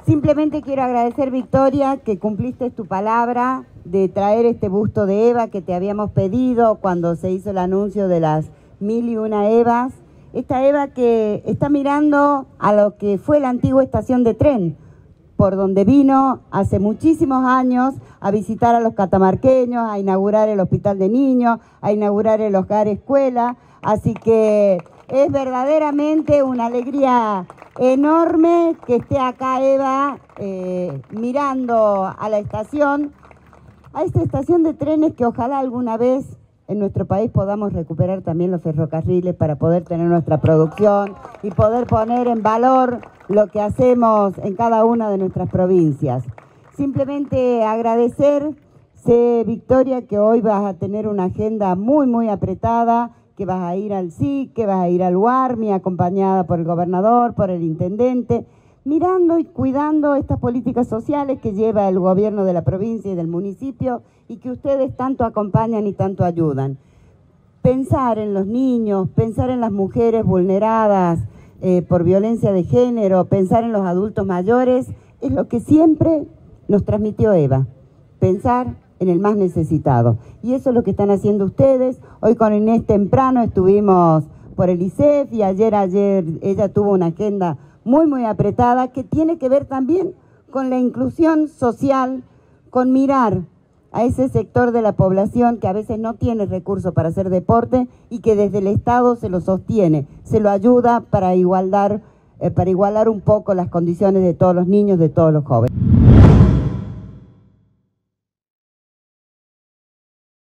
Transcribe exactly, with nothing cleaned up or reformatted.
Simplemente quiero agradecer, Victoria, que cumpliste tu palabra de traer este busto de Eva que te habíamos pedido cuando se hizo el anuncio de las mil y una Evas. Esta Eva que está mirando a lo que fue la antigua estación de tren, por donde vino hace muchísimos años a visitar a los catamarqueños, a inaugurar el hospital de niños, a inaugurar el hogar escuela. Así que es verdaderamente una alegría enorme que esté acá Eva eh, mirando a la estación, a esta estación de trenes que ojalá alguna vez en nuestro país podamos recuperar también los ferrocarriles para poder tener nuestra producción y poder poner en valor lo que hacemos en cada una de nuestras provincias. Simplemente agradecer, sé, Victoria, que hoy vas a tener una agenda muy, muy apretada, que vas a ir al S I C, que vas a ir al UARMI, acompañada por el gobernador, por el intendente, mirando y cuidando estas políticas sociales que lleva el gobierno de la provincia y del municipio y que ustedes tanto acompañan y tanto ayudan. Pensar en los niños, pensar en las mujeres vulneradas eh, por violencia de género, pensar en los adultos mayores, es lo que siempre nos transmitió Eva, pensar en el más necesitado. Y eso es lo que están haciendo ustedes. Hoy con Inés temprano estuvimos por el I C E F y ayer, ayer ella tuvo una agenda muy, muy apretada que tiene que ver también con la inclusión social, con mirar a ese sector de la población que a veces no tiene recursos para hacer deporte y que desde el Estado se lo sostiene, se lo ayuda para igualar, eh, para igualar un poco las condiciones de todos los niños, de todos los jóvenes.